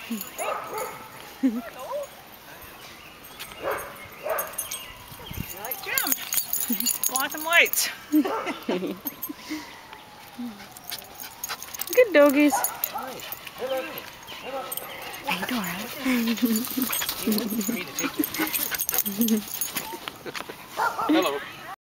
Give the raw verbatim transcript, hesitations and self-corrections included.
You like Jim? Black and white. Good doggies. Hey, Dora. You want me to take your picture?